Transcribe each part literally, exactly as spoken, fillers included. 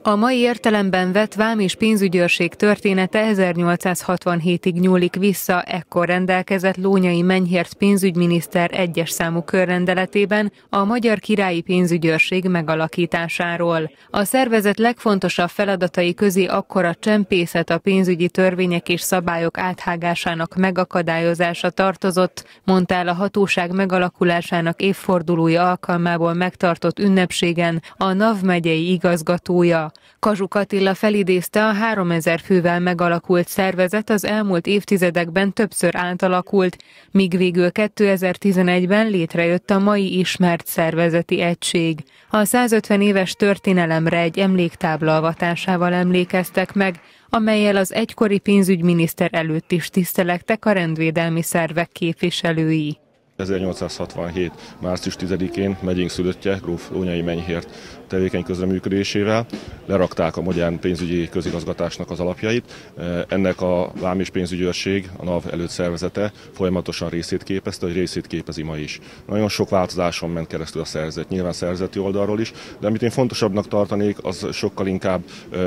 A mai értelemben vett vám és pénzügyőrség története ezernyolcszázhatvanhétig nyúlik vissza, ekkor rendelkezett Lónyay Menyhért pénzügyminiszter egyes számú körrendeletében a Magyar Királyi Pénzügyőrség megalakításáról. A szervezet legfontosabb feladatai közé akkor a csempészet, a pénzügyi törvények és szabályok áthágásának megakadályozása tartozott, mondta el a hatóság megalakulásának évfordulója alkalmából megtartott ünnepségen a NAV megyei igazgatója. Kazsuk Attila felidézte, a háromezer fővel megalakult szervezet az elmúlt évtizedekben többször átalakult, míg végül kétezer-tizenegyben létrejött a mai ismert szervezeti egység. A százötven éves történelemre egy emléktábla avatásával emlékeztek meg, amellyel az egykori pénzügyminiszter előtt is tisztelektek a rendvédelmi szervek képviselői. ezernyolcszázhatvanhét. március tizedikén megyénk szülöttje, gróf Lónyay Menyhért tevékeny közreműködésével lerakták a modern pénzügyi közigazgatásnak az alapjait. Ennek a vám és pénzügyőrség, a NAV előtt szervezete folyamatosan részét képezte, hogy részét képezi ma is. Nagyon sok változáson ment keresztül a szervezet, nyilván szervezeti oldalról is, de amit én fontosabbnak tartanék, az sokkal inkább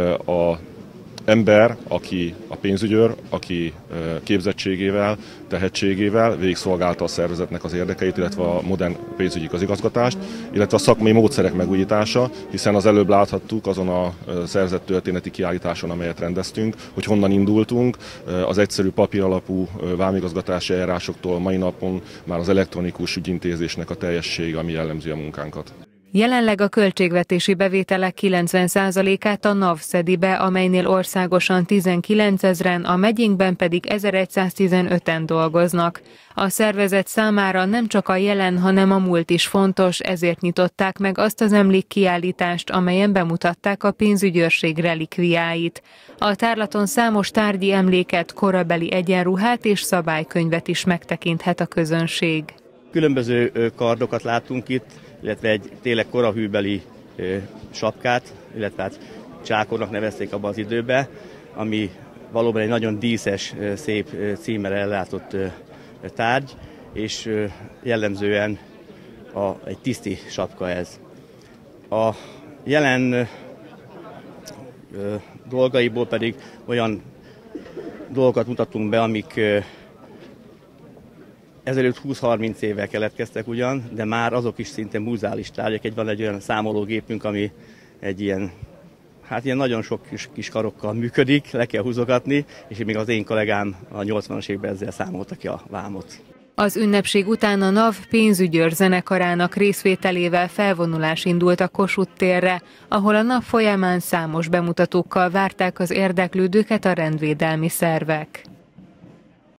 a ember, aki a pénzügyőr, aki képzettségével, tehetségével végigszolgálta a szervezetnek az érdekeit, illetve a modern pénzügyi közigazgatást, illetve a szakmai módszerek megújítása, hiszen az előbb láthattuk azon a szervezet történeti kiállításon, amelyet rendeztünk, hogy honnan indultunk. Az egyszerű papíralapú vámigazgatási eljárásoktól mai napon már az elektronikus ügyintézésnek a teljessége, ami jellemzi a munkánkat. Jelenleg a költségvetési bevételek kilencven százalékát a NAV szedi be, amelynél országosan tizenkilencezren, a megyénkben pedig ezerszáztizenöten dolgoznak. A szervezet számára nem csak a jelen, hanem a múlt is fontos, ezért nyitották meg azt az emlékkiállítást, amelyen bemutatták a pénzügyőrség relikviáit. A tárlaton számos tárgyi emléket, korabeli egyenruhát és szabálykönyvet is megtekinthet a közönség. Különböző kardokat látunk itt, illetve egy tényleg korahűbeli sapkát, illetve hát csákornak nevezték abban az időben, ami valóban egy nagyon díszes, szép címmel ellátott tárgy, és jellemzően a, egy tiszti sapka ez. A jelen ö, dolgaiból pedig olyan dolgokat mutatunk be, amik ö, ezelőtt húsz-harminc évvel keletkeztek ugyan, de már azok is szinte múzeális tárgyak. Egy van egy olyan számológépünk, ami egy ilyen, hát ilyen nagyon sok kis, kis karokkal működik, le kell húzogatni, és még az én kollégám a nyolcvanas évben ezzel számolta ki a vámot. Az ünnepség után a NAV pénzügyőr zenekarának részvételével felvonulás indult a Kossuth térre, ahol a nap folyamán számos bemutatókkal várták az érdeklődőket a rendvédelmi szervek.